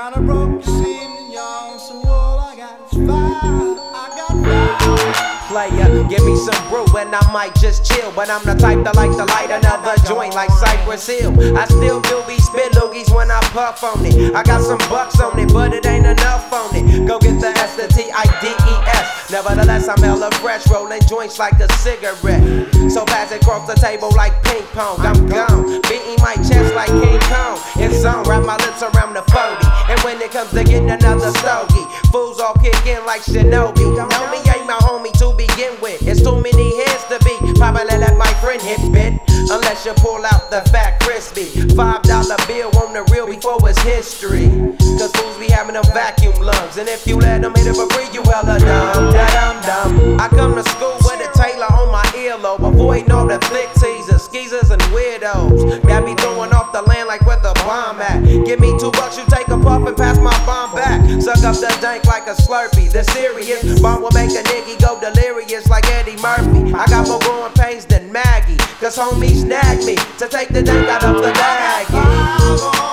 kinda broke this evening, y'all, so all I got is fire. I got fire. Player, give me some brew and I might just chill, but I'm the type that like to light another joint like Cypress Hill. I still do be spit loogies when I puff on it. I got some bucks on it, but it ain't enough on it. Go get the S, the T-I-D-E-S. Nevertheless, I'm hella fresh, rolling joints like a cigarette. So pass it across the table like ping pong. I'm gone, beating my chest like King Kong. It's on, wrap my lips around the 40. And when it comes to getting another stogie, fools all kick in like Shinobi. Know me ain't my homie to begin with. It's too many heads to be. Probably let my friend hit bit. Unless you pull out the fat crispy $5 bill on the real before it's history. Cause fools be having them vacuum lungs, and if you let them hit it for free, you hella dumb. I come to school with a Taylor on my earlobe, avoiding all the thick teasers, skeezers, and weirdos that be throwing off the land like where the bomb at. Give me $2, you take a puff and pass my bomb back. Suck up the dank like a Slurpee. The serious bomb will make a nigga go delirious like Eddie Murphy. I got more growing pains than Maggie, cause homies snagged me to take the dank out of the baggie.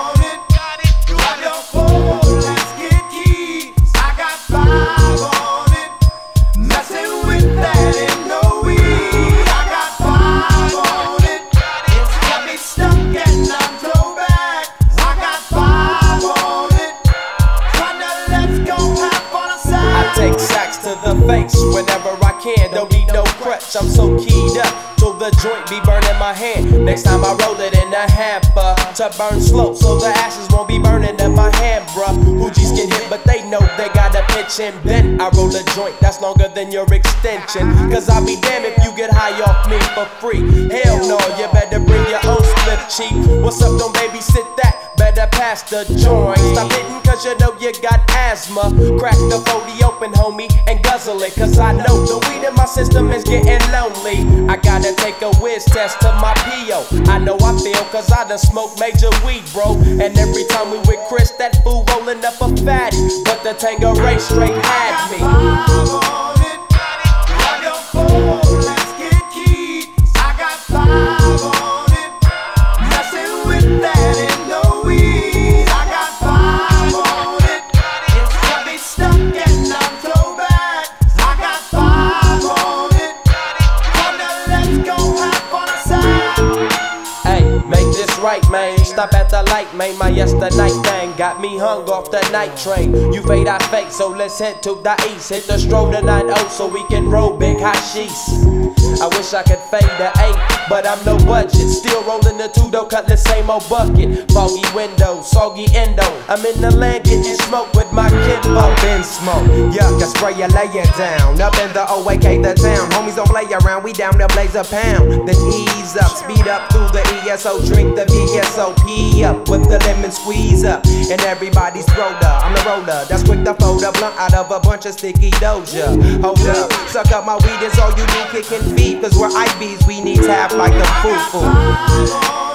Take sacks to the face whenever I can, don't need no crutch, I'm so keyed up till the joint be burning my hand. Next time I roll it in a hamper to burn slow, so the ashes won't be burning in my hand, bruh. Hoogies get hit, but they know they gotta pitch and bend. I roll a joint that's longer than your extension, cause I'll be damned if you get high off me for free. Hell no, you better bring your own slip cheap. What's up, don't babysit that? Better pass the joint. Stop hitting cause you know you got asthma. Crack the 40 open, homie, and guzzle it, cause I know the weed in my system is getting lonely. I gotta take a whiz test to my P.O. I know I feel cause I done smoked major weed, bro. And every time we with Chris, that fool rolling up a fatty, but the Tangeray straight had me. Right, man, stop at the light, man. My yesterday thing got me hung off the night train. You fade, I fake, so let's head to the east. Hit the stroll to 9-0 so we can roll big hashish. I wish I could fade the 8, but I'm no budget. Still rolling the 2-door, cut the same old bucket. Foggy windows, soggy endo. I'm in the land getting smoke with my kinfolk. Up in smoke, yuck, I spray you, lay it down. Up in the OAK, the town. Homies don't play around, we down to blaze a pound. Then ease up, speed up through the ESO. Drink the VSOP up with the lemon squeeze up. And everybody's throwed up, I'm the roller that's quick to fold a blunt out of a bunch of sticky doja. Hold up, suck up my weed, it's all you do, kicking feet. Cause we're IBs, we need tap like a foo-foo.